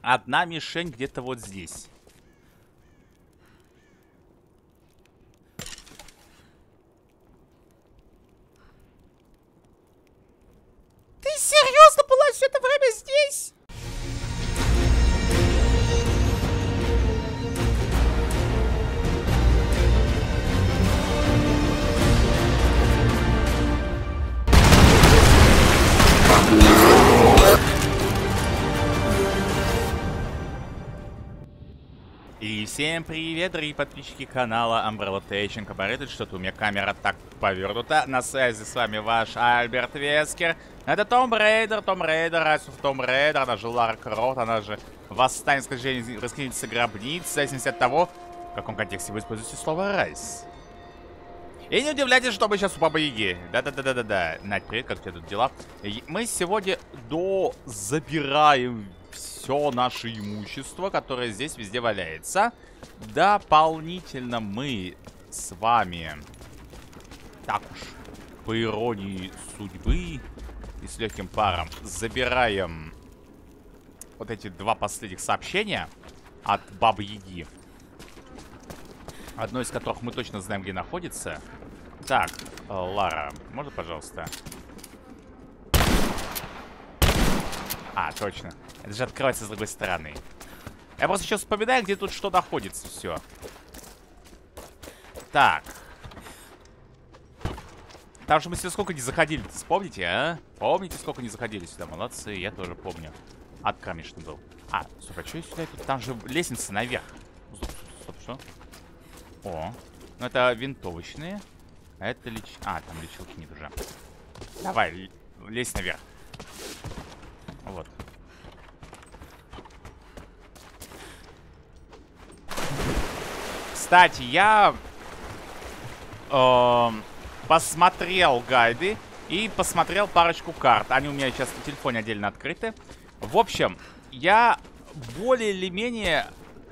Одна мишень где-то вот здесь. Ты серьезно была все это время здесь? И всем привет, дорогие подписчики канала Umbrella Station. Кабарит, что-то у меня камера так повернута. На связи с вами ваш Альберт Вескер. Это Том Рейдер, Райсов Том Рейдер, она же Лара Крофт, она же Восстание раскинется гробниц, в зависимости от того, в каком контексте вы используете слово «райс». И не удивляйтесь, что мы сейчас у Бабы Яги. Да-да-да-да-да. Надь, привет, как у тебя тут дела? Мы сегодня забираем все наше имущество, которое здесь везде валяется. Дополнительно мы с вами, так уж, по иронии судьбы и с легким паром, забираем вот эти два последних сообщения от Бабы Яги. Одно из которых мы точно знаем, где находится. Так, Лара, можно, пожалуйста? А, точно. Это же открывается с другой стороны. Я просто сейчас вспоминаю, где тут что находится. Все. Так. Там же мы сюда сколько не заходили, вспомните, а? Помните, сколько не заходили сюда? Молодцы, я тоже помню. Ад кромешный был. А, стоп, а что я сюда иду? Там же лестница наверх. Стоп, что? О, ну это винтовочные. А это А, там лечилки нет уже. Давай, лезь наверх. Вот. Кстати, я посмотрел гайды и посмотрел парочку карт. Они у меня сейчас на телефоне отдельно открыты. В общем, я более или менее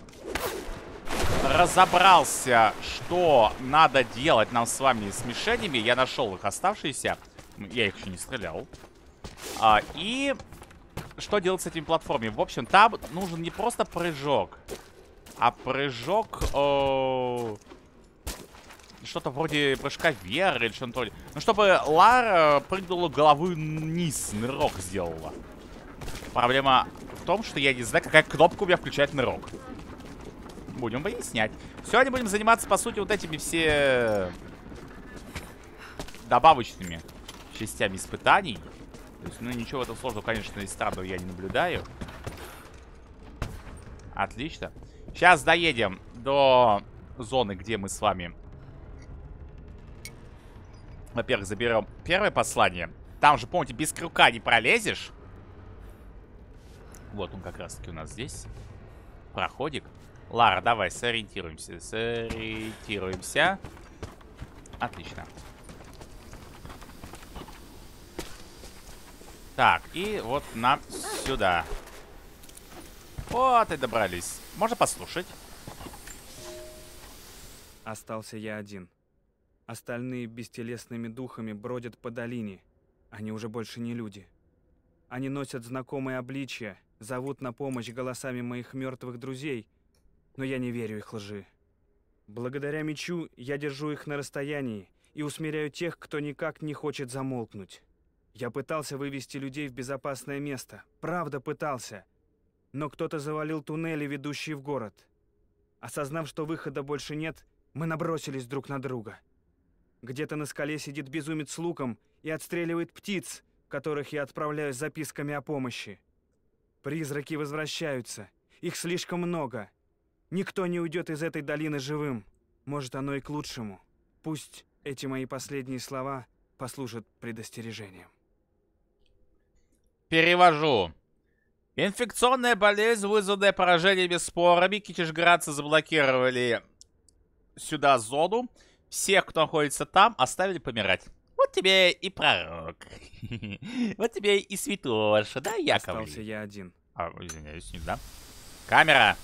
разобрался, что надо делать нам с вами с мишенями. Я нашел их оставшиеся. Я их еще не стрелял. И что делать с этими платформами? В общем, там нужен не просто прыжок, а прыжок... что-то вроде прыжка вверх или что-то вроде. Ну, чтобы Лара прыгнула головой вниз, нырок сделала. Проблема в том, что я не знаю, какая кнопка у меня включает нырок. Будем выяснять. Сегодня будем заниматься, по сути, вот этими все добавочными частями испытаний. То есть, ну, ничего в этом сложного, конечно, и странного я не наблюдаю. Отлично. Сейчас доедем до зоны, где мы с вами, во-первых, заберем первое послание. Там же, помните, без крюка не пролезешь. Вот он как раз-таки у нас здесь. Проходик. Лара, давай, сориентируемся. Сориентируемся. Отлично. Так, и вот нам сюда. Вот и добрались. Можно послушать? Остался я один. Остальные бестелесными духами бродят по долине. Они уже больше не люди. Они носят знакомые обличья, зовут на помощь голосами моих мертвых друзей, но я не верю их лжи. Благодаря мечу я держу их на расстоянии и усмиряю тех, кто никак не хочет замолкнуть. Я пытался вывести людей в безопасное место. Правда пытался. Но кто-то завалил туннели, ведущие в город. Осознав, что выхода больше нет, мы набросились друг на друга. Где-то на скале сидит безумец с луком и отстреливает птиц, которых я отправляю с записками о помощи. Призраки возвращаются. Их слишком много. Никто не уйдет из этой долины живым. Может, оно и к лучшему. Пусть эти мои последние слова послужат предостережением. Перевожу. Инфекционная болезнь, вызванная поражениями спорами. Китежградцы заблокировали сюда зону. Всех, кто находится там, оставили помирать. Вот тебе и пророк. Вот тебе и святоша, да, Яковлев? Остался я один. А, извиняюсь, не да. Камера.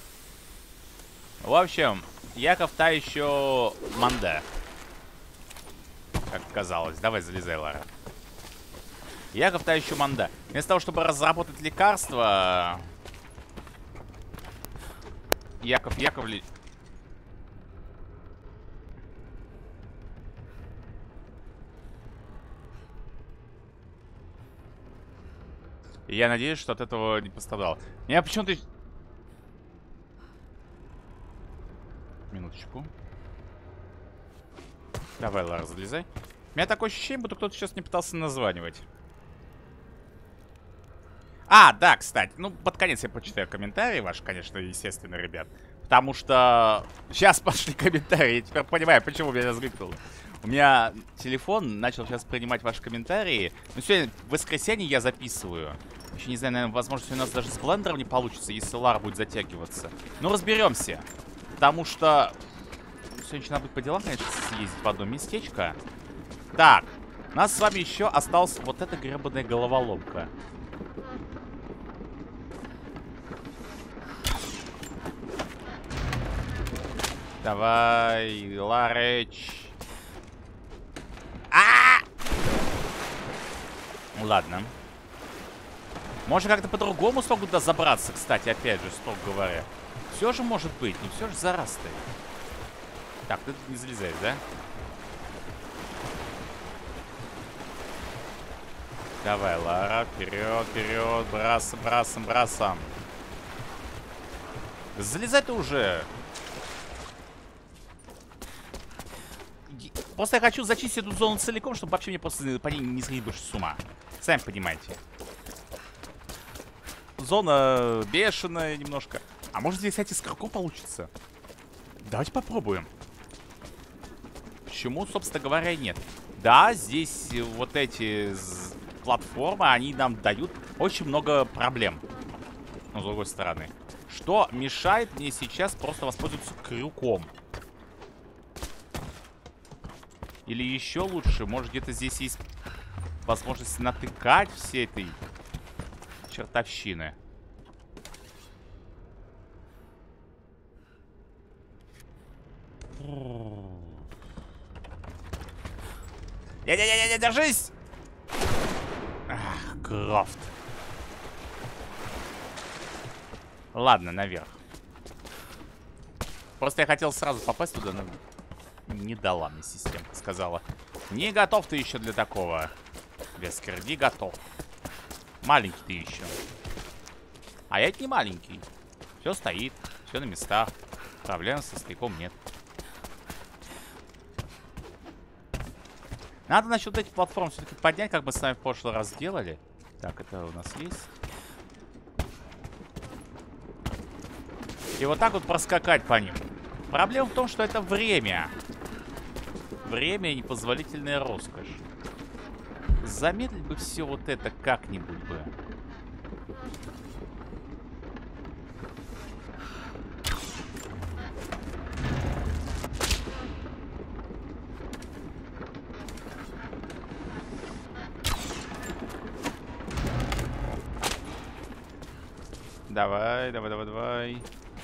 В общем, Яков та еще манда. Как казалось. Давай, залезай, Лара. Яков та еще манда. Вместо того, чтобы разработать лекарства, Яков Яковлевич. Я надеюсь, что от этого не пострадал. Меня почему-то... Минуточку. Давай, Лара, залезай. У меня такое ощущение, будто кто-то сейчас не пытался названивать. А, да, кстати. Ну, под конец я почитаю комментарии ваши, конечно, естественно, ребят. Потому что сейчас пошли комментарии. Я теперь понимаю, почему меня разгликнуло. У меня телефон начал сейчас принимать ваши комментарии. Но сегодня в воскресенье я записываю. Еще не знаю, наверное, возможно, у нас даже с блендером не получится, если Лара будет затягиваться. Ну, разберемся. Потому что сегодня надо будет по делам, конечно, съездить в одно местечко. Так, у нас с вами еще осталась вот эта гребаная головоломка. Давай, Лареч. Ладно. Может, как-то по-другому смогу туда забраться, кстати, опять же, строго говоря. Все же может быть, не все же за раз ты. Так, ты не залезаешь, да? Давай, Лара, вперед, вперед, бросом, бросом, бросом. Залезай ты уже. Просто я хочу зачистить эту зону целиком, чтобы вообще мне просто по ней не сходить больше с ума. Сами понимаете. Зона бешеная немножко. А может здесь, кстати, с крюком получится? Давайте попробуем. Почему, собственно говоря, нет? Да, здесь вот эти платформы, они нам дают очень много проблем. Но с другой стороны. Что мешает мне сейчас просто воспользоваться крюком? Или еще лучше, может где-то здесь есть возможность натыкать все этой чертовщины. Не-не-не-не, держись! Ах, Крофт. Ладно, наверх. Просто я хотел сразу попасть туда, но не дала мне системка. Сказала, не готов ты еще для такого. Вескер, не готов. Маленький ты еще. А я не маленький. Все стоит, все на местах. Проблем со стояком нет. Надо насчет этих платформ все-таки поднять, как мы с вами в прошлый раз сделали. Так, это у нас есть. И вот так вот проскакать по ним. Проблема в том, что это время. Время и непозволительная роскошь. Замедлить бы все вот это как-нибудь бы. Давай, давай, давай, давай.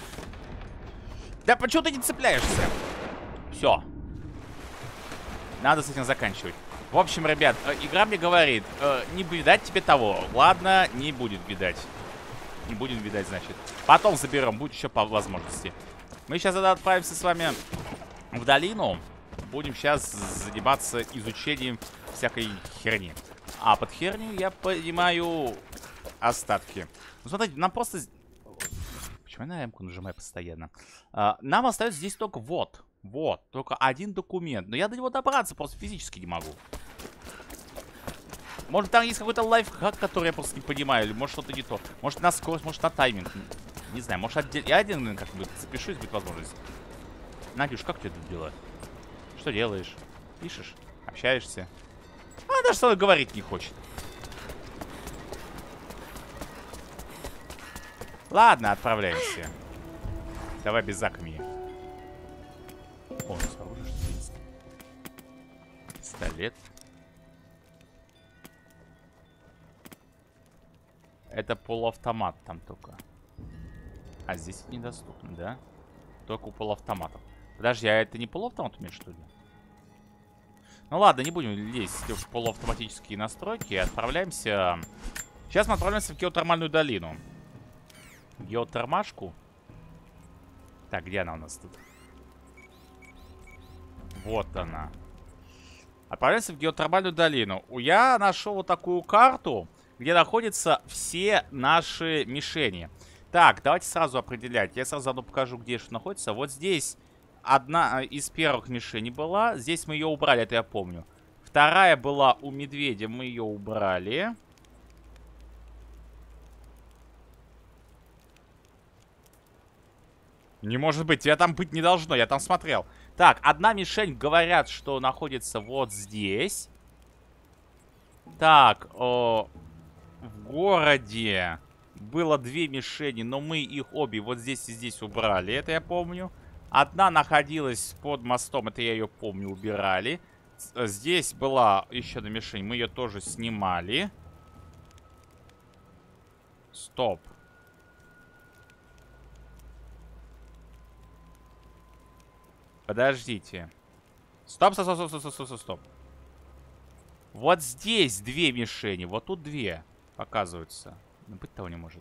Да почему ты не цепляешься? Все. Надо с этим заканчивать. В общем, ребят, игра мне говорит, не видать тебе того. Ладно, не будет видать. Не будем видать, значит. Потом заберем, будет еще по возможности. Мы сейчас отправимся с вами в долину. Будем сейчас заниматься изучением всякой херни. А под херню я понимаю остатки. Ну, смотрите, нам просто... Почему я на М-ку нажимаю постоянно? Нам остается здесь только вот. Вот, только один документ. Но я до него добраться просто физически не могу. Может, там есть какой-то лайфхак, который я просто не понимаю. Или может что-то не то. Может, на скорость, может, на тайминг. Не знаю, может, я один как-нибудь запишусь, будет возможность. Надюш, как ты это дела? Что делаешь? Пишешь? Общаешься? А, даже что говорить не хочет. Ладно, отправляемся. Давай без закми. О, оружие что есть. Пистолет. Это полуавтомат там только. А здесь недоступно, да? Только у полуавтоматов. Подожди, а это не полуавтомат у меня, что ли? Ну ладно, не будем лезть в полуавтоматические настройки. Отправляемся... Сейчас мы отправляемся в геотермальную долину. Геотермашку. Так, где она у нас тут? Вот она. Отправляемся в геотермальную долину. Я нашел вот такую карту, где находятся все наши мишени. Так, давайте сразу определять. Я сразу заодно покажу, где что находится. Вот здесь одна из первых мишеней была. Здесь мы ее убрали, это я помню. Вторая была у медведя, мы ее убрали. Не может быть, тебя там быть не должно, я там смотрел. Так, одна мишень, говорят, что находится вот здесь. Так, в городе было 2 мишени, но мы их обе вот здесь и здесь убрали, это я помню. Одна находилась под мостом, это я ее помню, убирали. Здесь была еще одна мишень, мы ее тоже снимали. Стоп. Подождите. Стоп, стоп, стоп, стоп, стоп, стоп, стоп, стоп. Вот здесь 2 мишени, вот тут 2 показываются. Ну, быть того не может.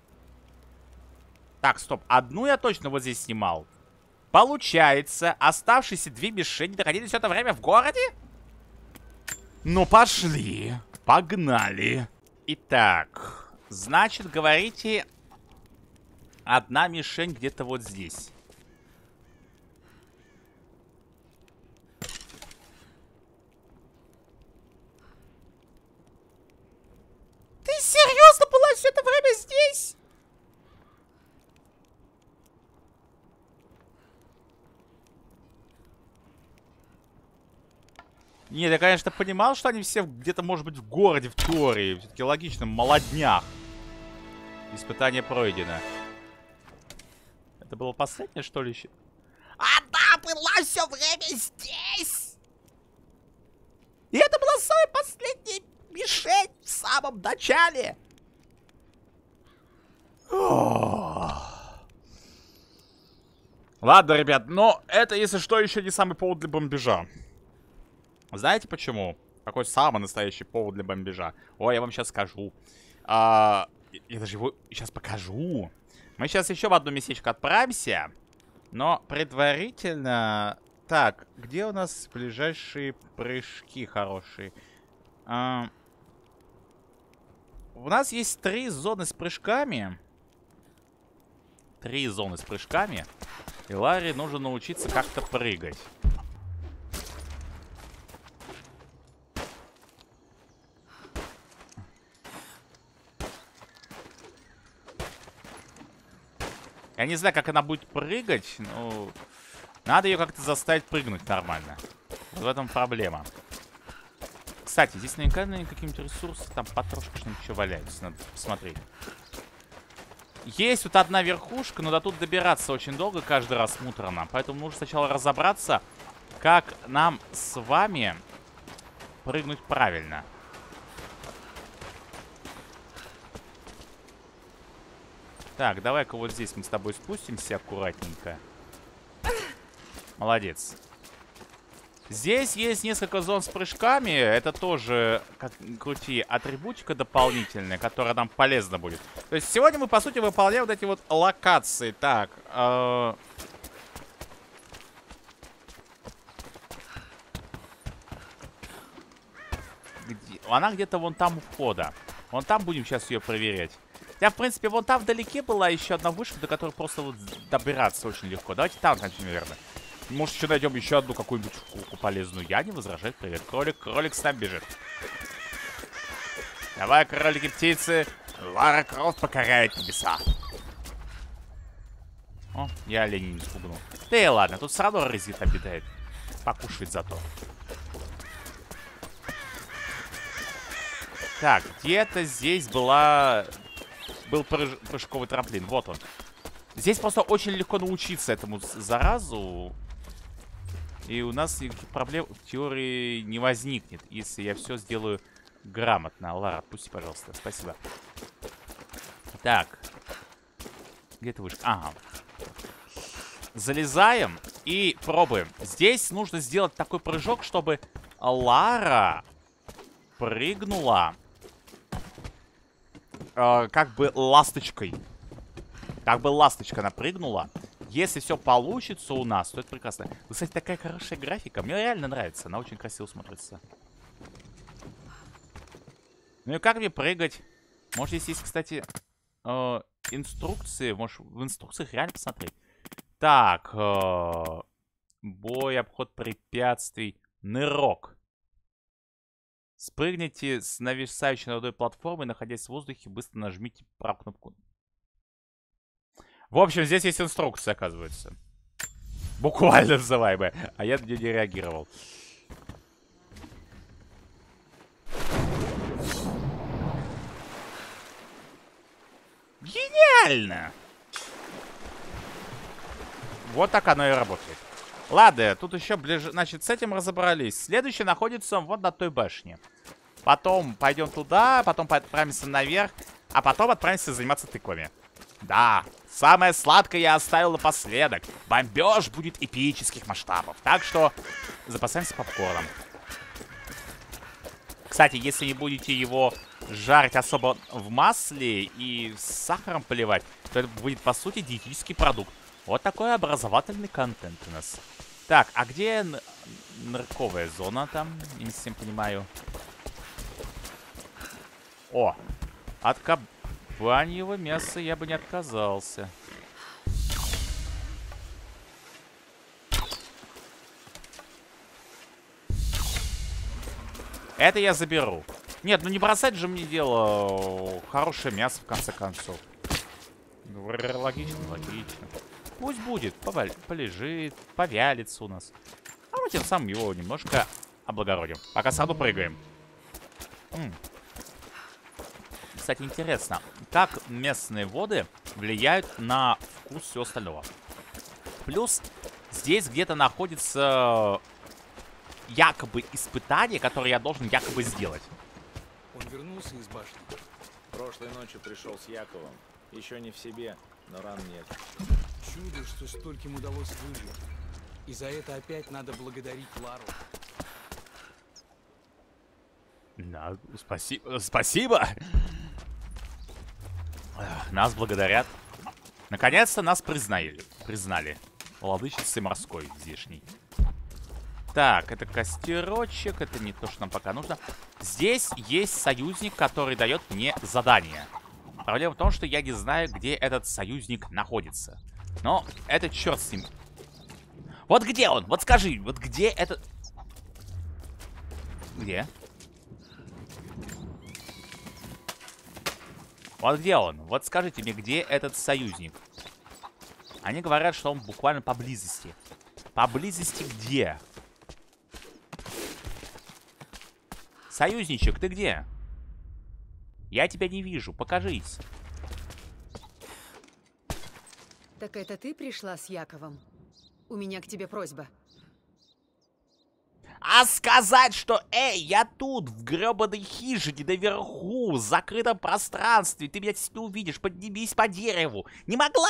Так, стоп. Одну я точно вот здесь снимал. Получается, оставшиеся 2 мишени находились все это время в городе? Ну, пошли. Погнали. Итак, значит, говорите, одна мишень где-то вот здесь. Ты серьезно была все это время здесь? Нет, я, конечно, понимал, что они все где-то, может быть, в городе, в теории. Все-таки логично, молодняк. Испытание пройдено. Это было последнее, что ли, еще? Она была все время здесь! И это была самая последняя мишень в самом начале! Ладно, ребят, но это, если что, еще не самый повод для бомбежа. Знаете почему? Какой самый настоящий повод для бомбежа? Ой, я вам сейчас скажу. Я даже его сейчас покажу. Мы сейчас еще в одно местечко отправимся. Но предварительно... Так, где у нас ближайшие прыжки хорошие? У нас есть 3 зоны с прыжками. 3 зоны с прыжками. И Ларе нужно научиться как-то прыгать. Я не знаю, как она будет прыгать, но надо ее как-то заставить прыгнуть нормально. Вот в этом проблема. Кстати, здесь наверняка какие-нибудь ресурсы там потрошки что-нибудь еще валяются. Надо посмотреть. Есть вот одна верхушка, но до тут добираться очень долго каждый раз муторно. Поэтому нужно сначала разобраться, как нам с вами прыгнуть правильно. Так, давай-ка вот здесь мы с тобой спустимся аккуратненько. Молодец. Здесь есть несколько зон с прыжками. Это тоже, как крути, атрибутика дополнительная, которая нам полезна будет. То есть сегодня мы, по сути, выполняем вот эти вот локации. Так, где? Она где-то вон там у входа. Вон там будем сейчас ее проверять. Я, в принципе, вон там вдалеке была еще одна вышка, до которой просто вот добираться очень легко. Давайте там начнем, наверное. Может, еще найдем еще одну какую-нибудь штуку полезную. Я не возражаю. Привет, кролик. Кролик с нами бежит. Давай, кролики-птицы. Лара Крофт покоряет небеса. О, я оленей не спугнул. Да и ладно, тут все равно рызит обитает. Покушает зато. Так, где-то здесь был прыжковый трамплин. Вот он. Здесь просто очень легко научиться этому заразу. И у нас никаких проблем в теории не возникнет, если я все сделаю грамотно. Лара, отпусти, пожалуйста. Спасибо. Так. Где ты вышка? Ага. Залезаем и пробуем. Здесь нужно сделать такой прыжок, чтобы Лара прыгнула как бы ласточкой. Как бы ласточка напрыгнула. Если все получится у нас, то это прекрасно. Кстати, такая хорошая графика. Мне реально нравится. Она очень красиво смотрится. Ну и как мне прыгать? Может, здесь есть, кстати, инструкции. Может, в инструкциях реально посмотреть. Так. Бой, обход препятствий. Нырок. Спрыгните с нависающей над водой платформы, находясь в воздухе, быстро нажмите правую кнопку. В общем, здесь есть инструкция, оказывается. Буквально называемая. А я на нее не реагировал. Гениально! Вот так оно и работает. Ладно, тут еще ближе... Значит, с этим разобрались. Следующий находится вот на той башне. Потом пойдем туда, потом отправимся наверх, а потом отправимся заниматься тыквами. Да, самое сладкое я оставил напоследок. Бомбеж будет эпических масштабов. Так что запасаемся попкорном. Кстати, если не будете его жарить особо в масле и с сахаром поливать, то это будет, по сути, диетический продукт. Вот такой образовательный контент у нас. Так, а где нырковая зона там? Я не совсем понимаю. О, от кабаньего мяса я бы не отказался. Это я заберу. Нет, ну не бросать же мне дело. Хорошее мясо, в конце концов. Логично, логично. Пусть будет, полежит, повялится у нас. А мы тем самым его немножко облагородим. Пока сразу прыгаем. Кстати, интересно, как местные воды влияют на вкус всего остального. Плюс здесь где-то находится якобы испытание, которое я должен якобы сделать. Он вернулся из башни. Прошлой ночью пришел с Яковом. Еще не в себе, но ран нет. Чудо, что стольким удалось выжить. И за это опять надо благодарить Лару. Да, спасибо. Спасибо. Нас благодарят. Наконец-то нас признали. Владычицей морской здешней. Так, это костерочек. Это не то, что нам пока нужно. Здесь есть союзник, который дает мне задание. Проблема в том, что я не знаю, где этот союзник находится. Но это черт с ним. Вот где он? Вот скажи, вот где этот... Где? Вот где он? Вот скажите мне, где этот союзник? Они говорят, что он буквально поблизости. Поблизости где? Союзничек, ты где? Я тебя не вижу, покажись. Так это ты пришла с Яковом? У меня к тебе просьба. А сказать, что, эй, я тут, в гребаной хижине, наверху, в закрытом пространстве, ты меня здесь не увидишь, поднимись по дереву, не могла?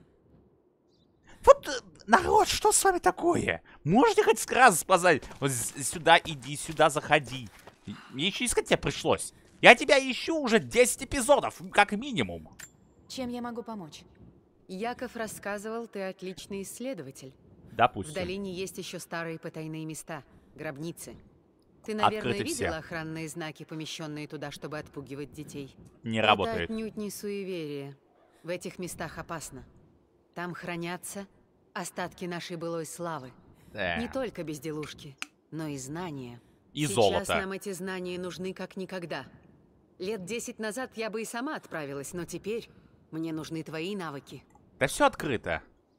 Вот, народ, что с вами такое? Можете хоть раз сказать, вот сюда иди, сюда заходи. Мне еще искать тебя пришлось. Я тебя ищу уже 10 эпизодов, как минимум. Чем я могу помочь? Яков рассказывал, ты отличный исследователь. Допустим. В долине есть еще старые потайные места, гробницы. Ты, наверное, Открыты видела все. охранные знаки, помещенные туда, чтобы отпугивать детей? Не Это работает. отнюдь не суеверие. В этих местах опасно. Там хранятся остатки нашей былой славы. Не только безделушки, но и знания. И Сейчас золото. нам эти знания нужны как никогда. Лет 10 назад я бы и сама отправилась, но теперь мне нужны твои навыки. Да все открыто.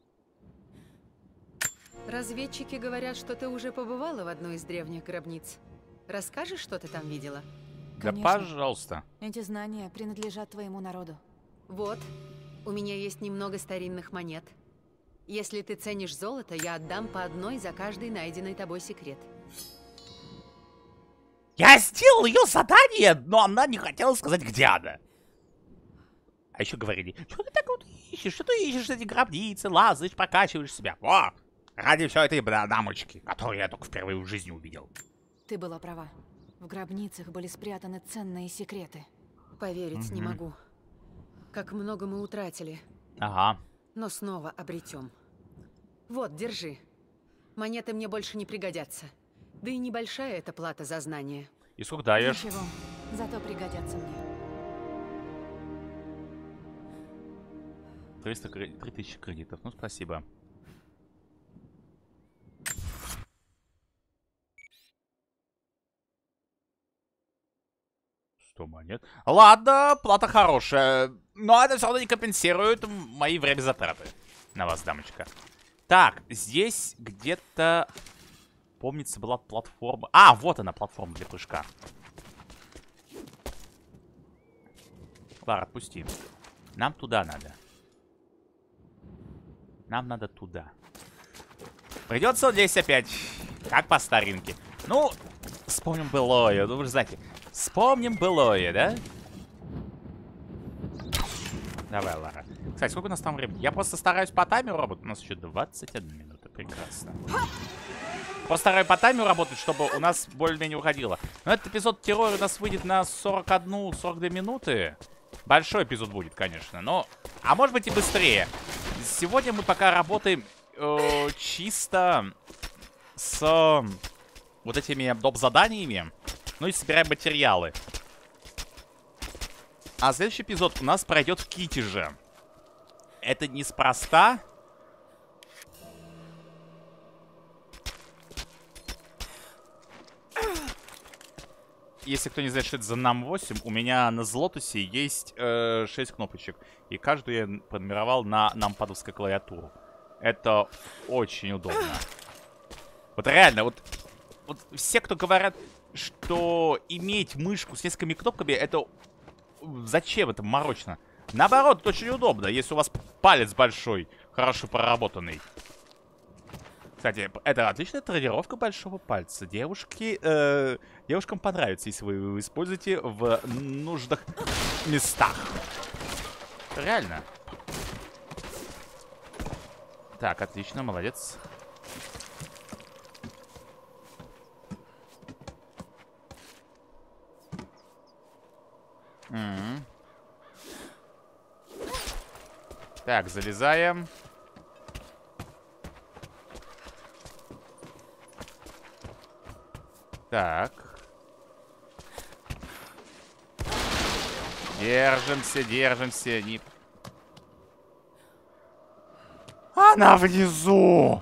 Разведчики говорят, что ты уже побывала в одной из древних гробниц. Расскажешь, что ты там видела? Да Конечно. пожалуйста. Эти знания принадлежат твоему народу. Вот, у меня есть немного старинных монет. Если ты ценишь золото, я отдам по одной за каждый найденный тобой секрет. Я сделал ее задание, но она не хотела сказать, где она. А еще говорили, что ты так вот ищешь, что ты ищешь эти гробницы, лазаешь, прокачиваешь себя. О, ради все этой дамочки, которую я только впервые в жизни увидел. Ты была права. В гробницах были спрятаны ценные секреты. Поверить не могу. Как много мы утратили, Ага. но снова обретем. Вот, держи. Монеты мне больше не пригодятся. Да и небольшая эта плата за знание. И сколько даешь? Ничего, зато пригодятся мне. 3000 кредитов. Ну, спасибо. Монет. Ладно, плата хорошая. Но это все равно не компенсирует мои время затраты на вас, дамочка. Так, здесь где-то, помнится, была платформа. А, вот она, платформа для прыжка. Лара, отпусти. Нам туда надо. Нам надо туда. Придется здесь опять. Как по старинке. Ну, вспомним былое. Ну, вы же знаете. Вспомним былое, да? Давай, Лара. Кстати, сколько у нас там времени? Я просто стараюсь по таймеру работать. У нас еще 21 минута. Прекрасно. Просто стараюсь по таймеру работать, чтобы у нас более-менее уходило. Но этот эпизод террора у нас выйдет на 41-42 минуты. Большой эпизод будет, конечно. Но... А может быть и быстрее. Сегодня мы пока работаем чисто с вот этими доп-заданиями. Ну и собираем материалы. А следующий эпизод у нас пройдет в Китеже. Это неспроста. Если кто не знает, что это за NAM8, у меня на Злотусе есть 6 кнопочек. И каждую я пронумеровал на нампадовской клавиатуру. Это очень удобно. Вот реально, вот все, кто говорят, что иметь мышку с несколькими кнопками, это... Зачем это морочно? Наоборот, это очень удобно, если у вас палец большой, хорошо проработанный. Кстати, это отличная тренировка большого пальца. Девушкам понравится, если вы его используете в нужных местах. Реально. Так, отлично, молодец. Так, залезаем. Так. Держимся, держимся. Не... Она внизу!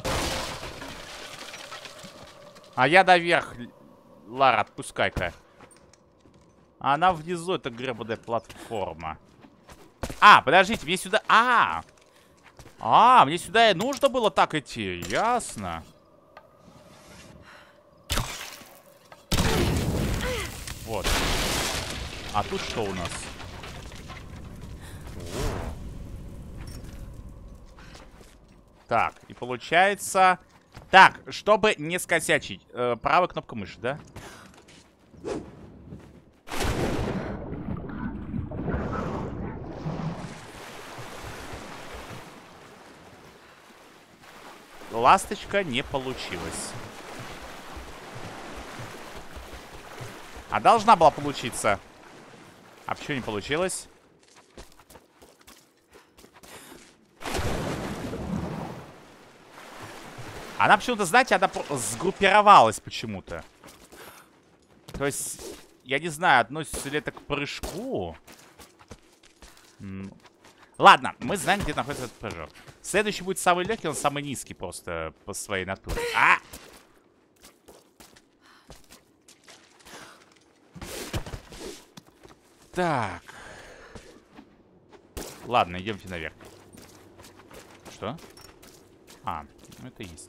А я наверх. Лара, отпускай-ка. Она внизу, это гребаная платформа. А, подождите, мне сюда... мне сюда и нужно было так идти. Ясно. Вот. А тут что у нас? Так, и получается... Так, чтобы не скосячить. Правая кнопка мыши, да? Ласточка не получилась. А должна была получиться. А почему не получилось? Она почему-то, знаете, она сгруппировалась почему-то. То есть, я не знаю, относится ли это к прыжку. Ладно, мы знаем, где находится этот прыжок. Следующий будет самый легкий, он самый низкий просто по своей натуре. Так. Ладно, идемте наверх. Что? Ну это есть.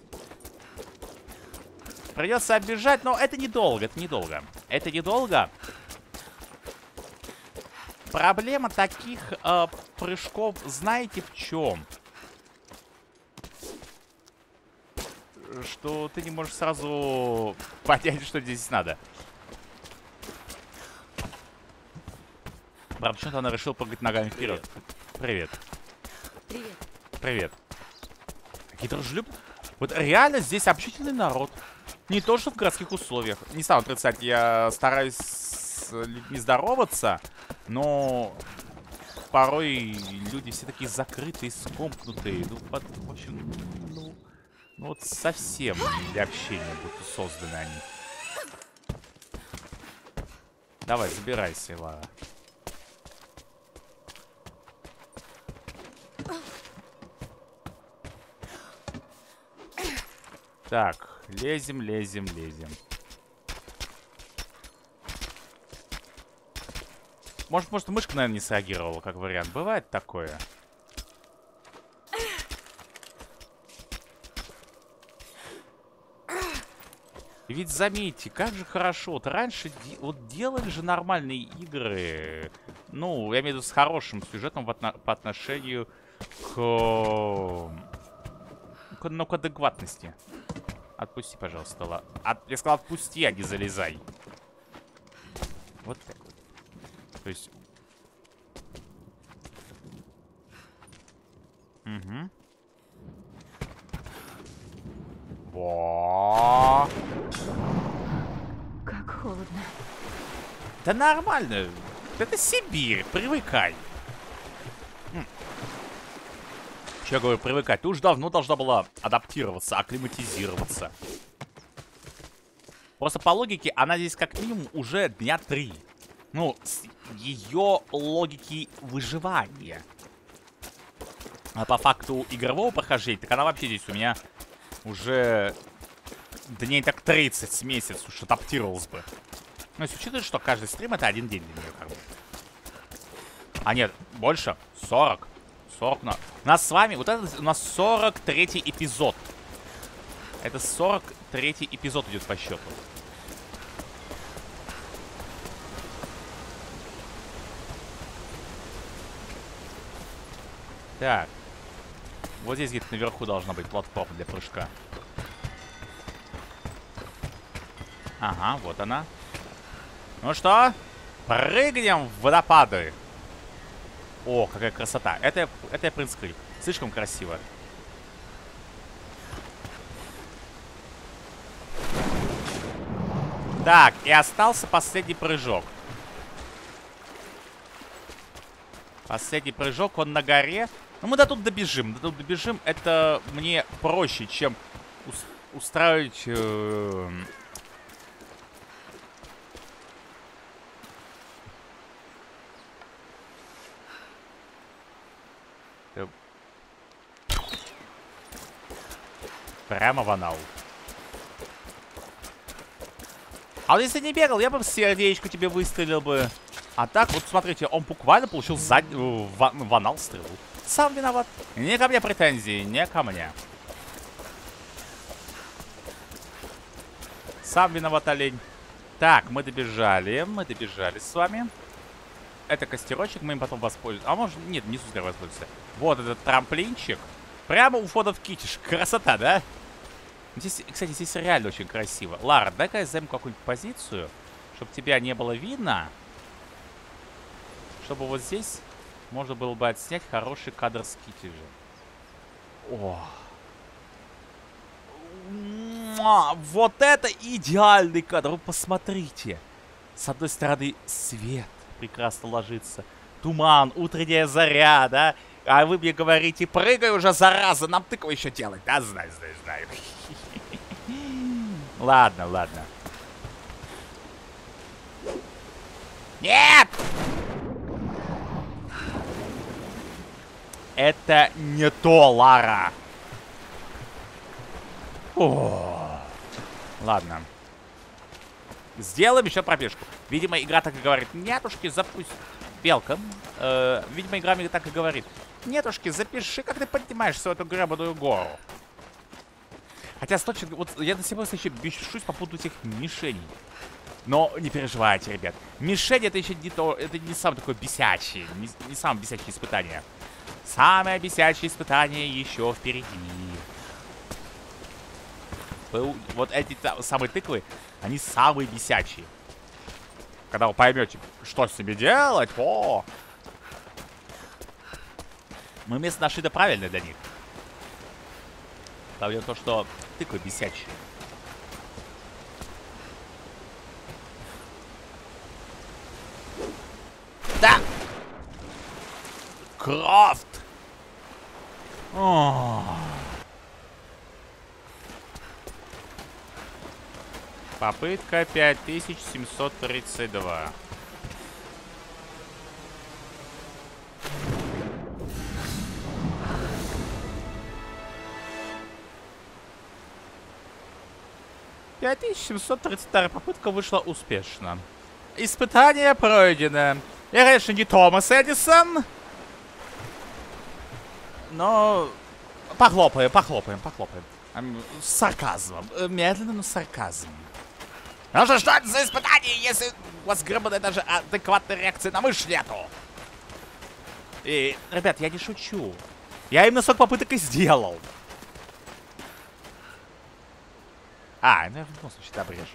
Придется оббежать, но это недолго, это недолго. Это недолго. Проблема таких прыжков, знаете, в чем? Что ты не можешь сразу понять, что здесь надо. Правда, почему-то она решила прыгать ногами вперед. Привет. Привет. Привет. Какие дружелюбные. Вот реально здесь общительный народ. Не то, что в городских условиях. Не стану отрицать, я стараюсь с людьми здороваться, но порой люди все такие закрытые, скомкнутые. Ну, в общем, Ну вот совсем для общения будто созданы они. Давай, забирайся, Лара. Так, лезем, лезем, лезем. Может, мышка, наверное, не среагировала, как вариант. Бывает такое. И ведь заметьте, как же хорошо. Вот раньше вот делали же нормальные игры. Ну, я имею в виду с хорошим сюжетом по отношению к адекватности. Отпусти, пожалуйста. Я сказал, отпусти, а не залезай. Вот так вот. То есть... Угу. Во. Как холодно. Да нормально. Это Сибирь. Привыкай. Че я говорю, привыкать? Ты уже давно должна была адаптироваться, акклиматизироваться. Просто по логике она здесь как минимум уже дня 3. Ну, с ее логики выживания. А по факту игрового прохождения, так она вообще здесь у меня уже дней так 30 с месяц уж адаптировалась бы. Ну, если учитывать, что каждый стрим это один день для нее как бы. А нет, больше. 40. 40 на... У нас с вами, вот это у нас 43-й эпизод. Это 43-й эпизод идет по счету. Так. Вот здесь где-то наверху должна быть платформа для прыжка. Ага, вот она. Ну что? Прыгнем в водопады. О, какая красота. Это я Принц Крик. Слишком красиво. Так, и остался последний прыжок. Последний прыжок, он на горе. Ну, мы до тут добежим. До тут добежим. Это мне проще, чем устраивать... Прямо в анал. А вот если не бегал, я бы в сердечко тебе выстрелил бы. А так, вот смотрите, он буквально получил в анал стрелу. Сам виноват. Не ко мне претензии, не ко мне. Сам виноват, олень. Так, мы добежали с вами. Это костерочек, мы им потом воспользуемся. А может, нет, не сюда воспользуемся. Вот этот трамплинчик. Прямо у входа в Китиш. Красота, да? Здесь, кстати, здесь реально очень красиво. Лара, дай-ка я займу какую-нибудь позицию, чтобы тебя не было видно. Чтобы вот здесь можно было бы отснять хороший кадр с Китижа. О! Вот это идеальный кадр. Вы посмотрите. С одной стороны свет прекрасно ложится. Туман, утренняя заря, да? А вы мне говорите, прыгай уже, зараза, нам тыкву еще делать. Да, знаю. Ладно. Нет! Это не то, Лара. О, ладно. Сделаем еще пробежку. Видимо, игра так и говорит. Нетушки, запусти. Белка. Видимо, игра мне так и говорит. Нетушки, запиши, как ты поднимаешься в эту гребаную гору. Хотя, точно, вот я до сих пор еще бешусь по поводу этих мишеней. Но не переживайте, ребят. Мишень это еще не то, это не самое такое бесячее. Не самое бесячее испытание. Самое бесячее испытание еще впереди. Вот эти самые тыквы, они самые бесячие. Когда вы поймете, что с ними делать, о! Мы место нашли да правильное для них. Там то, что тыквы бесячие. Да! Крафт! Попытка 5732. Попытка вышла успешно. Испытание пройдено. Я, конечно, не Томас Эдисон. Но похлопаем. С сарказмом. Медленно, но с сарказмом. Ну что это за испытание, если у вас гребаная даже адекватной реакции на мышь нету? И, ребят, я не шучу. Я именно 40 попыток и сделал. Ну я в любом случае обрежу.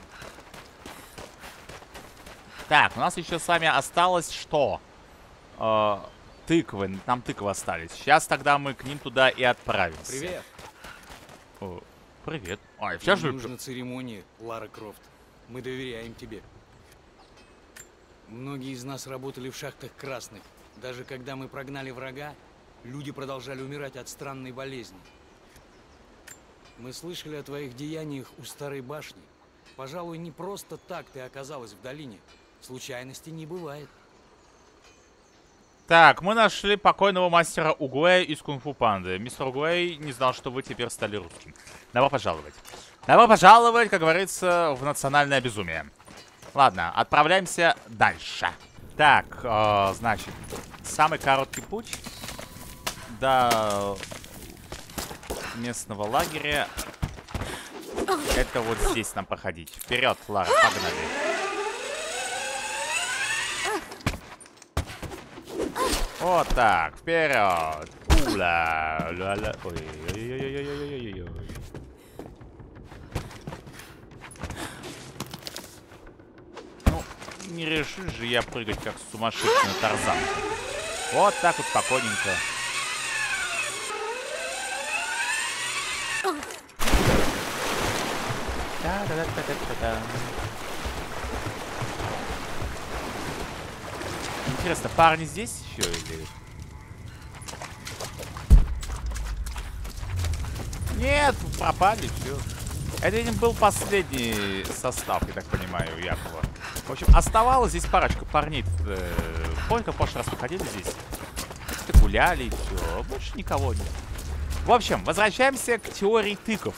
Так, у нас еще с вами осталось что? Тыквы. Нам тыквы остались. Сейчас тогда мы к ним туда и отправимся. Привет. Привет. Ой, сейчас же... нужна церемония, Лара Крофт. Мы доверяем тебе. Многие из нас работали в шахтах красных. Даже когда мы прогнали врага, люди продолжали умирать от странной болезни. Мы слышали о твоих деяниях у Старой башни. Пожалуй, не просто так ты оказалась в долине. Случайностей не бывает. Так, мы нашли покойного мастера Угуэя из Кунг-фу Панды. Мистер Угуэй не знал, что вы теперь стали русским. Добро пожаловать. Добро пожаловать, как говорится, в национальное безумие. Ладно, отправляемся дальше. Так, значит, самый короткий путь до местного лагеря. Это вот здесь нам проходить. Вперед, Лара, погнали. Вот так, вперед. Ула-ла-ла. Ой-ой-ой-ой-ой-ой-ой. Ну, не решишь же я прыгать как сумасшедший на Тарзан. Вот так вот спокойненько. Да-да-да-да-да-да. Интересно, парни здесь еще или... Нет, пропали, все. Это, видимо, был последний состав, я так понимаю, Якова. В общем, оставалось здесь парочка парней. Помните, как в прошлый раз выходили здесь? Гуляли и все. Больше никого нет. В общем, возвращаемся к теории тыков.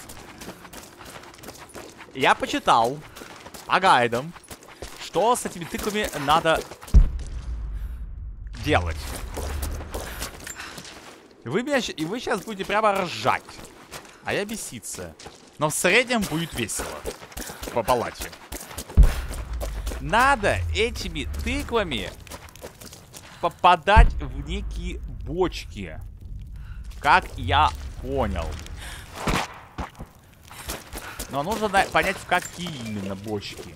Я почитал по гайдам, что с этими тыками надо делать. И вы сейчас будете прямо ржать. А я беситься. Но в среднем будет весело. По палате. Надо этими тыквами попадать в некие бочки. Как я понял. Но нужно понять, в какие именно бочки.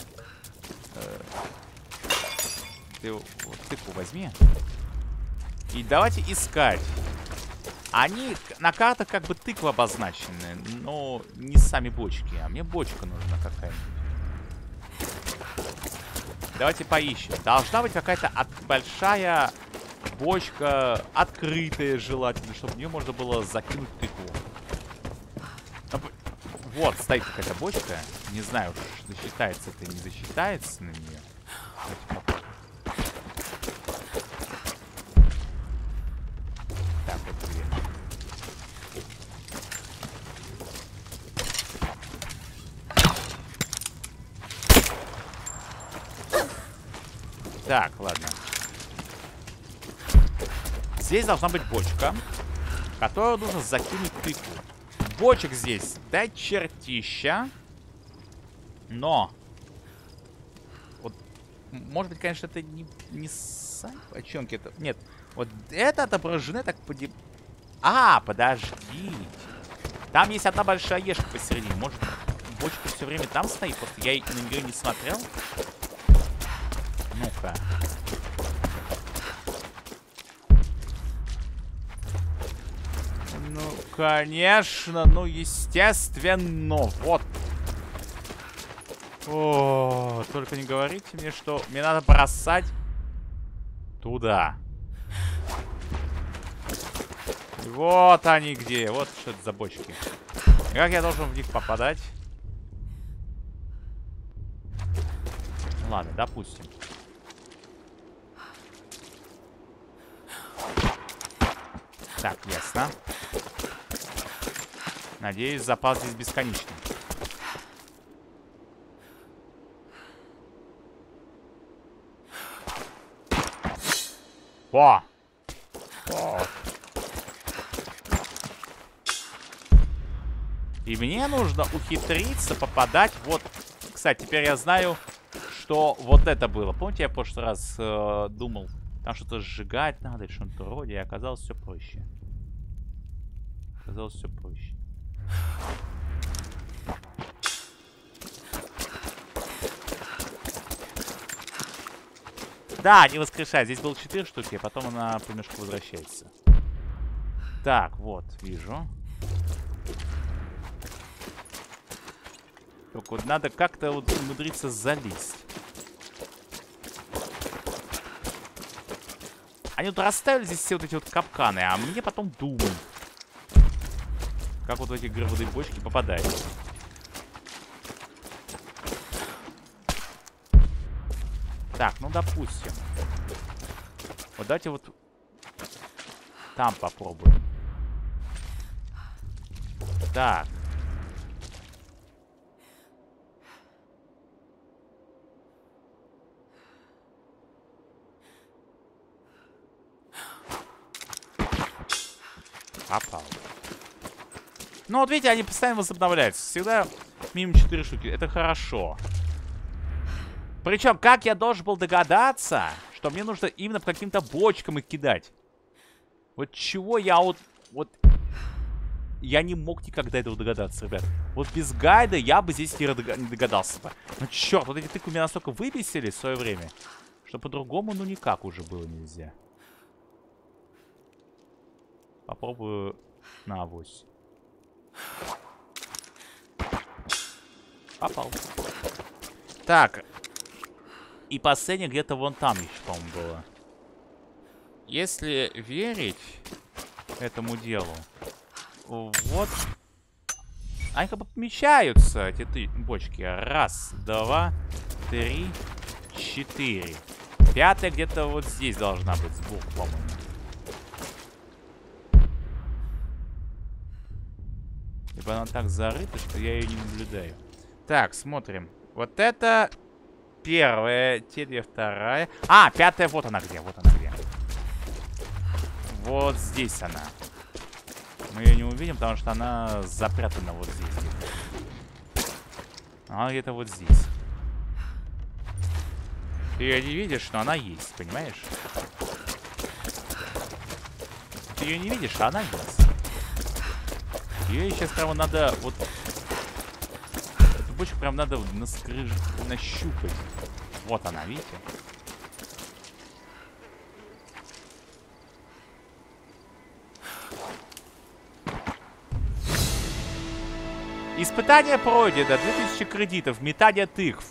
Ты вот тыкву возьми. И давайте искать. Они на картах как бы тыквы обозначены, но не сами бочки. А мне бочка нужна какая-нибудь. Давайте поищем. Должна быть какая-то большая бочка, открытая желательно, чтобы в нее можно было закинуть тыкву. Вот, стоит какая-то бочка. Не знаю, уж засчитается это, не засчитается на нее. Так, вот две. Так, ладно. Здесь должна быть бочка, в которую нужно закинуть тыкву. Бочек здесь до чертища. Но вот, может быть, конечно, это не сами бочонки. Это... Нет, вот это отображено так поди... подождите. Там есть одна большая ешка посередине. Может, бочка все время там стоит? Просто я на нее не смотрел. Ну-ка. Ну, конечно, ну, естественно. Вот. О, только не говорите мне, что мне надо бросать туда. Вот они где. Вот что это за бочки. Как я должен в них попадать? Ладно, допустим. Так, ясно. Надеюсь, запас здесь бесконечный. О! О! И мне нужно ухитриться попадать вот... Кстати, теперь я знаю, что вот это было. Помните, я в прошлый раз думал, там что-то сжигать надо или что-то вроде, и оказалось все проще. Оказалось все проще. Да, не воскрешай. Здесь было 4 штуки, а потом она понемножку возвращается. Так, вот, вижу. Только вот надо как-то вот умудриться залезть. Они вот расставили здесь все вот эти вот капканы, а мне потом думают, как вот в эти гробовые бочки попадают. Так, ну допустим. Вот давайте вот там попробуем. Так. Попал. Ну вот видите, они постоянно возобновляются. Всегда минимум 4 штуки. Это хорошо. Причем, как я должен был догадаться, что мне нужно именно по каким-то бочкам их кидать? Вот чего я вот... Я не мог никогда этого догадаться, ребят. Вот без гайда я бы здесь не догадался бы. Ну черт, вот эти тыквы меня настолько выбесили в свое время, что по-другому ну никак уже было нельзя. Попробую на авось. Попал. Так. И последнее где-то вон там еще, по-моему, было. Если верить этому делу, вот... Они как бы помещаются, эти бочки. Раз, два, три, 4. 5-я где-то вот здесь должна быть, сбоку, по-моему. Либо она так зарыта, что я ее не наблюдаю. Так, смотрим. Вот это... Первая, те две, вторая. А, 5-я, вот она где, вот она где. Вот здесь она. Мы ее не увидим, потому что она запрятана вот здесь. Она где-то вот здесь. Ты ее не видишь, но она есть, понимаешь? Ты ее не видишь, а она есть. Ее сейчас прямо надо вот... Бочку прям надо нащупать. Вот она, видите? Испытание пройдено. 2000 кредитов. Метание тыкв.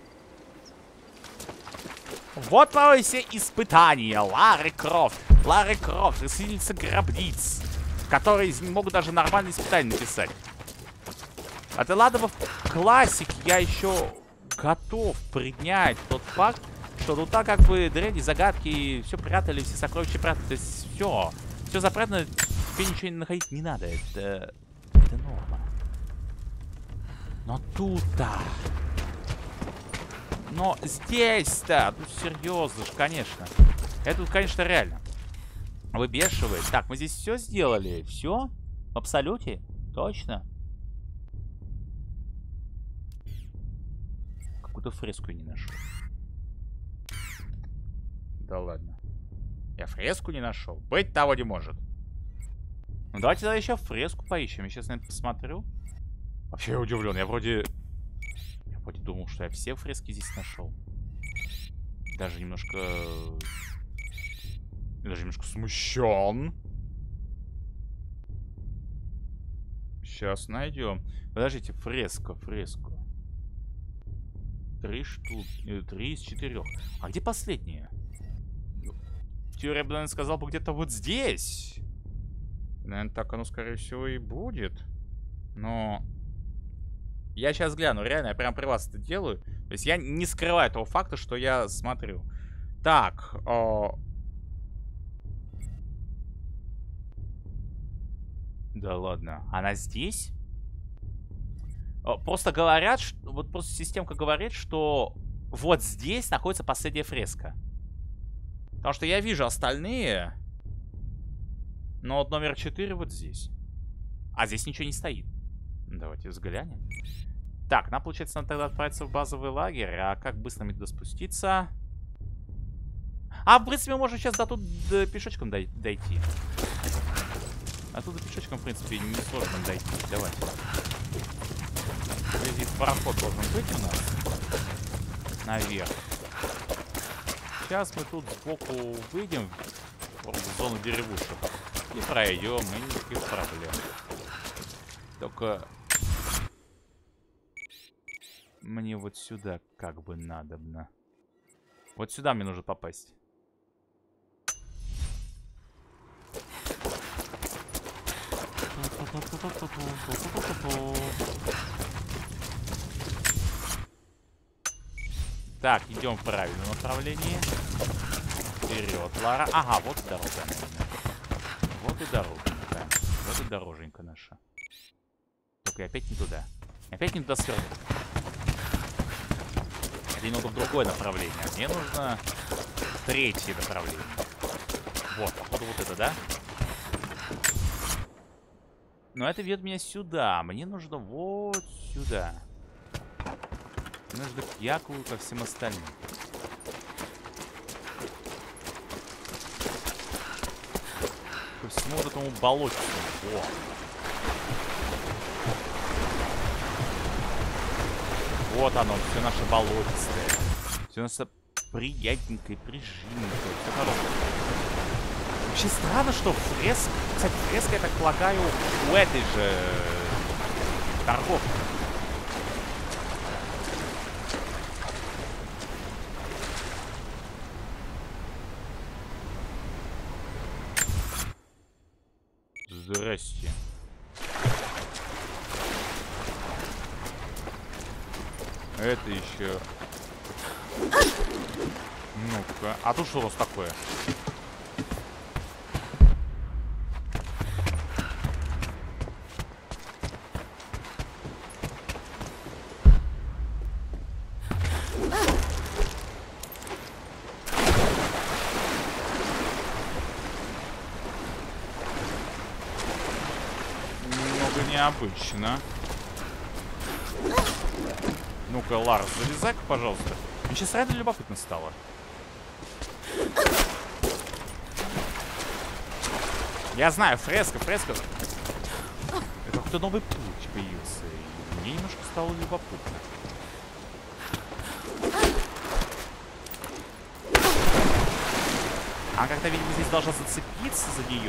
Вот порой все испытания. Ларри Крофт. Ларри Крофт. Расхитительница гробниц. Которые не могут даже нормальные испытания написать. А ты ладно, в классике я еще готов принять тот факт, что ну так как бы древние загадки все прятали, все сокровища прятали, то есть все запрятано, тебе ничего не находить не надо, это норма. Но тут-то, но здесь-то, ну серьезно же, конечно, это тут, конечно, реально выбешивает. Так, мы здесь все сделали, все, в абсолюте, точно. Какую-то фреску я не нашел. Да ладно. Я фреску не нашел. Быть того не может. Ну давайте тогда еще фреску поищем. Я сейчас на это посмотрю. Вообще я удивлен. Я вроде думал, что я все фрески здесь нашел. Даже немножко смущен. Сейчас найдем. Подождите, фреску. 3 штуки. 3 из 4. А где последняя? Теория, наверное, сказал бы где-то вот здесь. Наверное, так оно, скорее всего, и будет. Но... Я сейчас гляну, реально, я прям при вас это делаю. То есть я не скрываю того факта, что я смотрю. Так. Да ладно. Она здесь? Просто говорят, что... Вот просто системка говорит, что вот здесь находится последняя фреска. Потому что я вижу остальные. Но вот номер 4 вот здесь. А здесь ничего не стоит. Давайте взглянем. Так, нам, получается, надо тогда отправиться в базовый лагерь. А как быстро мне туда спуститься? А, в принципе, мы можем сейчас до тут пешочком дойти. Оттуда пешочком, в принципе, несложно дойти. Давайте. Здесь пароход должен быть у нас. Наверх. Сейчас мы тут сбоку выйдем в зону деревушек. И пройдем, и никаких проблем. Только... Мне вот сюда как бы надобно. Вот сюда мне нужно попасть. Так, идем в правильном направлении. Вперед, Лара. Ага, вот и дорога, наверное. Вот и дороженька. Вот и дороженька наша. Только я опять не туда. Опять не туда свернул. Мне нужно в другое направление. Мне нужно третье направление. Вот, походу вот это, да? Но это ведет меня сюда. Мне нужно вот сюда. Мне нужно к Якову, ко всем остальным. Ко всему вот этому болоту. О. Вот оно, все наше болотистое. Все наше приятненькое, прижимненькое. Все хорошее. Вообще странно, что фреска... Кстати, фреска, я так полагаю, у этой же торговки. Здрасте. Это еще... Ну-ка. А тут что у вас такое? Немного необычно. Ну-ка, Ларс, залезай-ка, пожалуйста. Мне сейчас реально любопытно стало. Я знаю, фреска. Это какой-то новый путь появился. И мне немножко стало любопытно. Она как-то, видимо, здесь должна зацепиться за нее.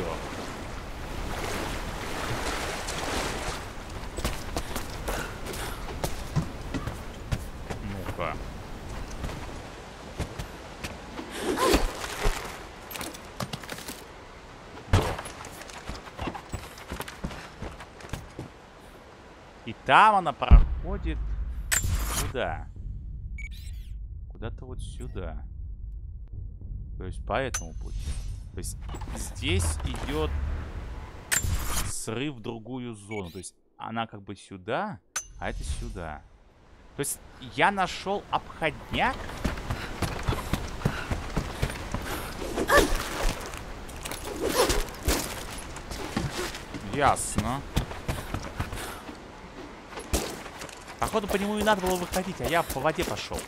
Ну-ка. И там она проходит куда? Куда-то вот сюда. То есть по этому пути. То есть здесь идет срыв в другую зону. То есть она как бы сюда, а это сюда. То есть я нашел обходняк. Ясно. Походу по нему и надо было выходить, а я по воде пошел.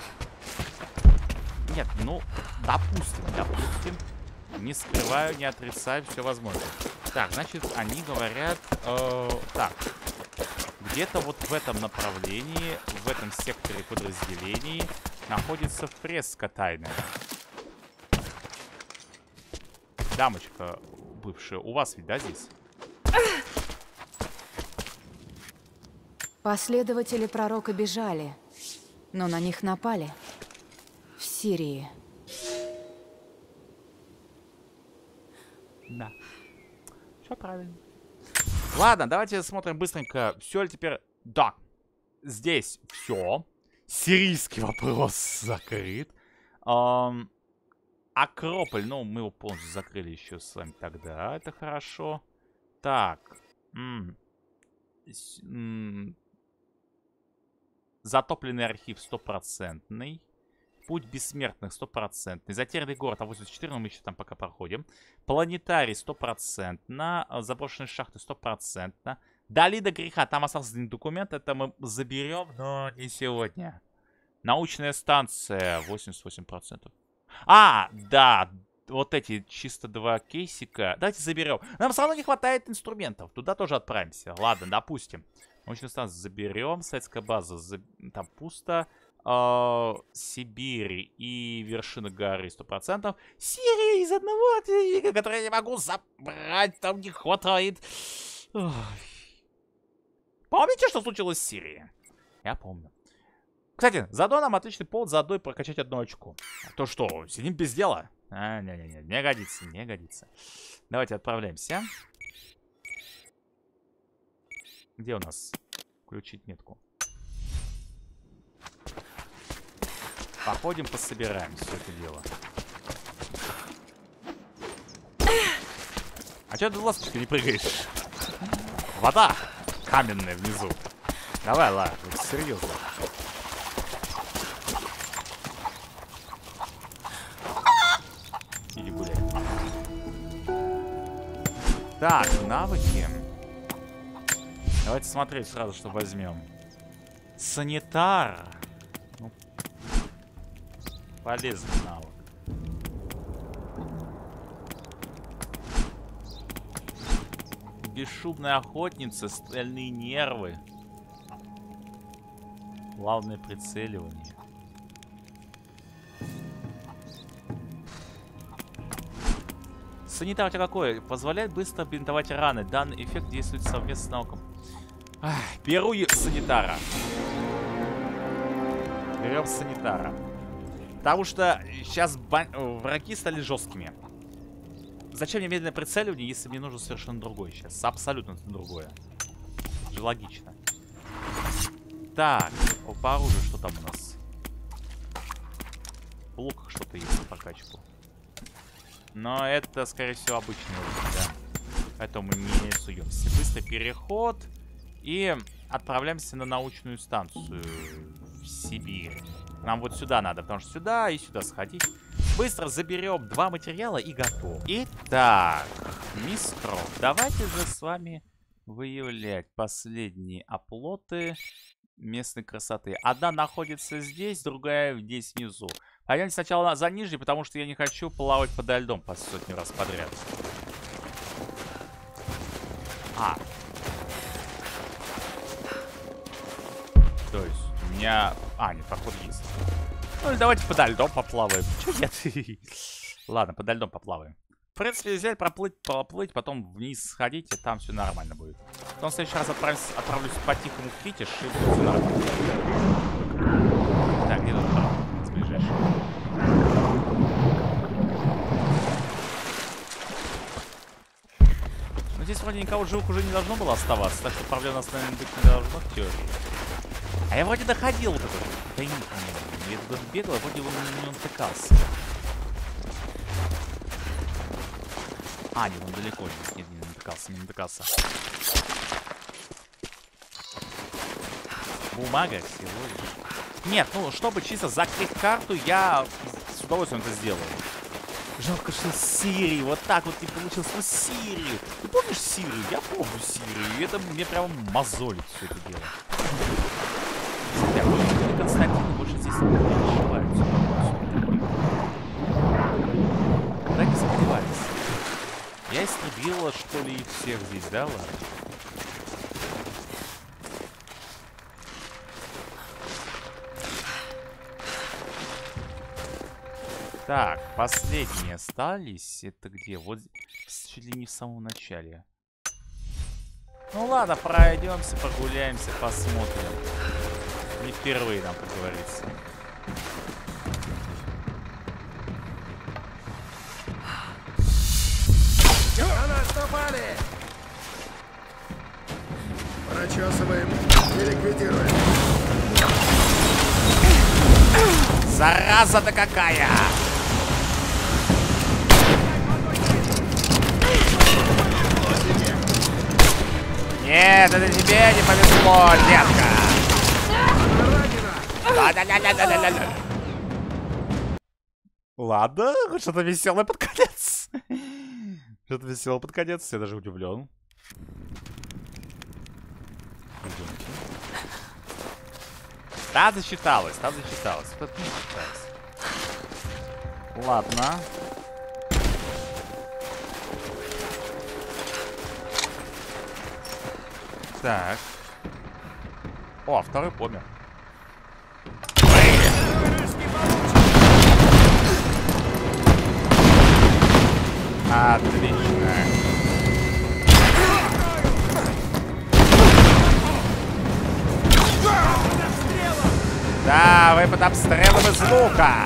Нет, ну, допустим. Не скрываю, не отрицаю, все возможно. Так, значит, они говорят... так, где-то вот в этом направлении, в этом секторе подразделений находится фреска тайная. Дамочка бывшая, у вас ведь, да, здесь? Последователи пророка бежали, но на них напали. В Сирии. Да. Все правильно. Ладно, давайте смотрим быстренько. Все ли теперь... Да. здесь все. Сирийский вопрос закрыт. Акрополь, ну, мы его полностью закрыли еще с вами тогда. Это хорошо. Так. Затопленный архив 100%. Путь бессмертных 100%. Затерянный город 84, но мы еще там пока проходим. Планетарий 100%. Заброшенные шахты 100%. Дали до греха. Там остался один документ. Это мы заберем, но не сегодня. Научная станция 88%. А, да. Вот эти чисто 2 кейсика. Давайте заберем. Нам все равно не хватает инструментов. Туда тоже отправимся. Ладно, допустим. Научную станцию заберем. Советская база. Там пусто. Сибирь и вершина горы 100%. Сирия из одного ответа, который я не могу забрать. Там не хватает. Ой. Помните, что случилось с Сирией? Я помню. Кстати, заодно нам отличный повод заодно и прокачать 1 очко. А то что, сидим без дела? Не-не-не, не годится, не годится. Давайте отправляемся. Где у нас? Включить метку. Походим, пособираем все это дело. А чё ты, ласточка, не прыгаешь? Вода каменная внизу. Давай, ладно, вот серьезно. Иди гуляй. Так, навыки. Давайте смотреть сразу, что возьмем. Санитар. Ну, полезный навык. Бесшумная охотница, стальные нервы. Главное прицеливание. Санитар у тебя какой? Позволяет быстро бинтовать раны. Данный эффект действует совместно с науком. Ах, беру санитара. Берем санитара. Потому что сейчас враги стали жесткими. Зачем мне медленное прицеливание, если мне нужно совершенно другое сейчас? Абсолютно другое. Это же логично. Так, по оружию что там у нас? В луках что-то есть на прокачку. Но это, скорее всего, обычный уровень, да. Поэтому мы не суемся. Быстрый переход. И отправляемся на научную станцию в Сибирь. Нам вот сюда надо, потому что сюда и сюда сходить. Быстро заберем 2 материала и готов. Итак, мисс Крофт, давайте же с вами выявлять последние оплоты местной красоты. Одна находится здесь, другая здесь внизу. Пойдемте сначала за нижней, потому что я не хочу плавать подо льдом по 100 раз подряд. То есть у меня... нет, проход есть. Ну, давайте подо льдом поплаваем. Чё нет? Ладно, подо льдом поплаваем. В принципе, взять, проплыть, потом вниз сходить, и там все нормально будет. Потом в следующий раз отправлюсь по-тихому в Китиш, и будет все нормально. Так, где тут проход? Ближайший. Ну, здесь вроде никого живых уже не должно было оставаться, так что проблем у нас, наверное, быть не должно в теории. А я вроде доходил вот этот тайник. Я туда бегал, вроде он не натыкался. Нет, он далеко. Нет, не натыкался. Бумага всего лишь. Нет, ну, чтобы чисто закрыть карту, я с удовольствием это сделаю. Жалко, что Сирии вот так вот не получилось. Ну, Сирию. Ты помнишь Сирию? Я помню Сирию. И это мне прямо мозолит все это дело. Константин больше здесь не переживаются. Куда не сомневались? Я истребила, что ли, их всех здесь, да, ладно? Так, последние остались. Это где? Вот чуть ли не в самом начале. Ну ладно, пройдемся, прогуляемся, посмотрим. Не впервые нам, как говорится. На нас напали! Зачесываем и ликвидируем. Зараза-то какая! Нет, это тебе не повезло, детка! Да-да-да-да-да-да-да. Ладно, что-то веселое под конец. Что-то веселое под конец, я даже удивлен. Да, засчиталось, там засчиталось. Тут не засчиталось. Ладно. Так. О, второй помер. Отлично. Да, вы под обстрелом из лука.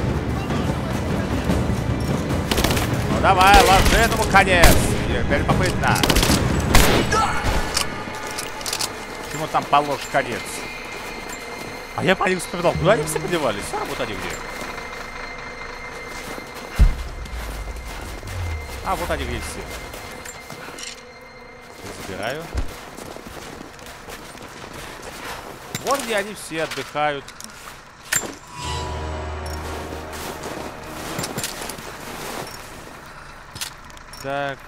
Ну давай, ложи этому конец. Любопытно. Почему там положишь конец? А я по них вспоминал. Куда они все подевались? А вот они где. А вот они где все. Забираю. Вот где они все отдыхают. Так.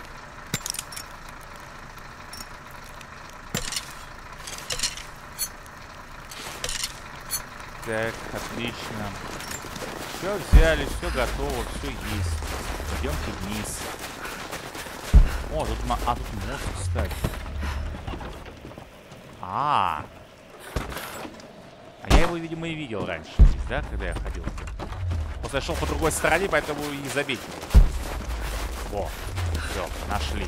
Так, отлично. Все взяли, все готово, все есть. Идемте вниз. О, тут, тут мост, кстати. А я его, видимо, и видел раньше, да, когда я ходил. Просто я шел по другой стороне, поэтому и заметил. Во, все, нашли.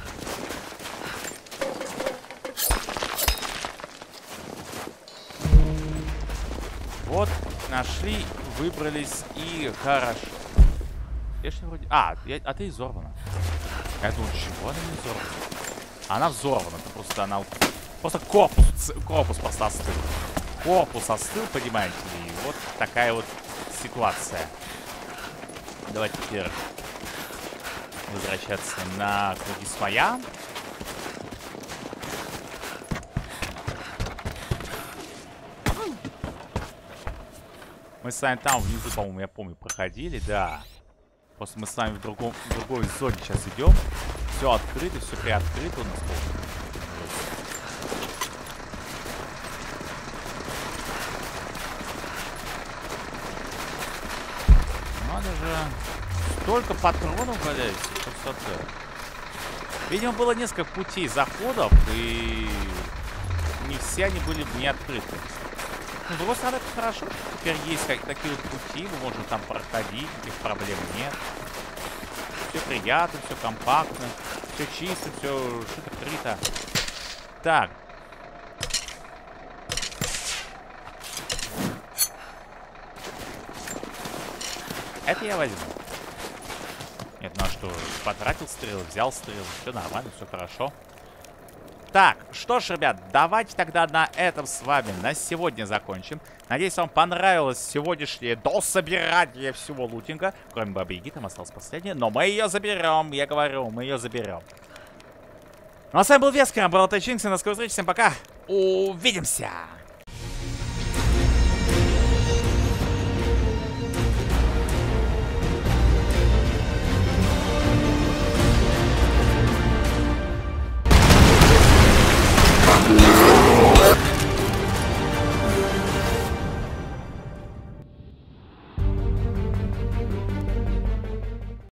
Вот, нашли, выбрались и хорошо. Я ж вроде... А ты изорвана. Я думаю, чего она не изорвана? Она взорвана, просто она... Просто корпус просто остыл. Корпус остыл, понимаете ли, и вот такая вот ситуация. Давайте теперь возвращаться на круги своя. Мы с вами там внизу, по-моему, я помню, проходили, да. Просто мы с вами в другой зоне сейчас идем. Все открыто, все приоткрыто у нас. Надо же. Столько патронов валяется. Красота. Видимо, было несколько путей заходов, и не все они были не открыты. Ну, с другой стороны, это хорошо. Теперь есть такие вот пути, мы можем там проходить, никаких проблем нет. Все приятно, все компактно, все чисто, все шито-крыто. Так. Это я возьму. Нет, ну а что, потратил стрелы, взял стрелы, все нормально, все хорошо. Так, что ж, ребят, давайте тогда на этом с вами на сегодня закончим. Надеюсь, вам понравилось сегодняшнее дособирание всего лутинга. Кроме Бабы-Яги, там осталось последнее. Но мы ее заберем, я говорю, мы ее заберем. Ну а с вами был Вескер, Umbrella Tale Chinx, и на скорую встречу, всем пока, увидимся!